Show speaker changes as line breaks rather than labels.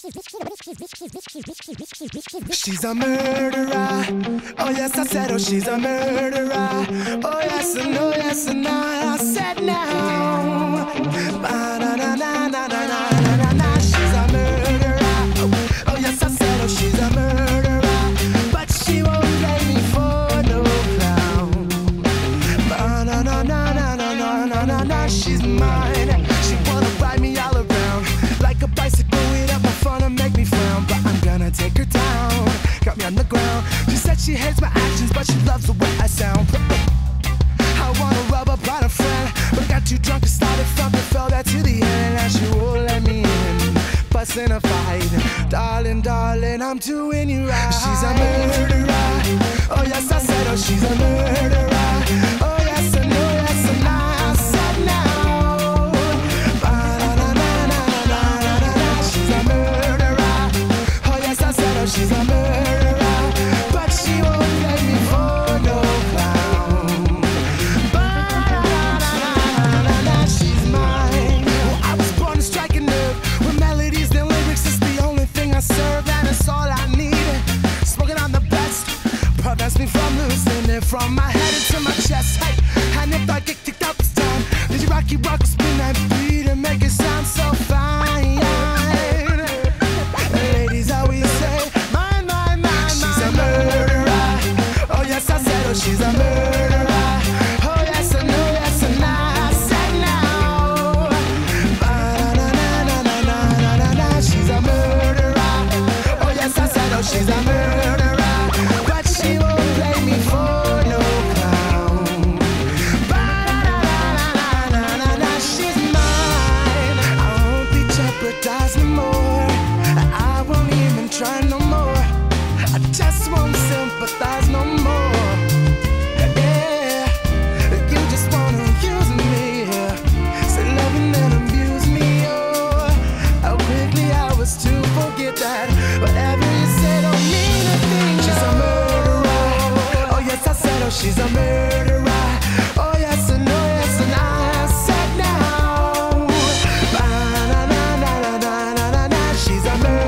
She's a murderer. Oh yes, I said, oh, she's a murderer. Oh yes, and oh yes, and I said now. Ba-na-na-na-na-na-na-na-na. She's a murderer. Oh yes, I said, oh, she's a murderer. But she won't play me for no clown. Ba-na-na-na-na-na-na-na-na. She's mine. She wanna ride me all around like a bicycle without my fun and make me frown. But I'm gonna take her down. Got me on the ground. She said she hates my actions, but she loves the way I sound. I wanna rub up on a friend, but I got too drunk and started thumping. Fell back to the end, and she won't let me in. Busting a fight, darling, darling, I'm doing you right. She's a murderer. Oh yes, I said, oh, she's a murderer. Oh yes, and oh yes, and I said now. Ba-na-na-na-na-na-na-na. She's a murderer. Oh yes, I said, oh, she's a murderer. But she won't play me for no clown. Ba-na-na-na-na-na-na. She's mine. Well, I was born to strike a nerve with melodies and lyrics. It's the only thing I serve, and it's all I need. Smoking on the best prevents me from losing it from my head into my chest. Hey, and if I get kicked out this time, did you rocky rock will spin that beat and make it sound so fine? Ladies always say, mine, mine, mine, she's a murderer. Oh yes, I said, oh, she's a murderer. Oh yes, and oh yes, and I said now. Ba-na-na-na-na-na-na-na-na. She's a murderer. Oh yes, I said, oh, she's a murderer. But she won't play me for no clown. Ba-na-na-na-na-na-na. She's mine. I won't be jeopardized no more. I won't even try no more. I just won't sympathize no more. Yeah, you just wanna use me. Say loving and abuse me. Oh, how quickly I was to forget that. Whatever you say don't mean a thing. She's a murderer. Oh yes, I said, oh, she's a murderer. Oh yes, and oh yes, and I said now. Ba-na-na-na-na-na-na-na. She's a murderer.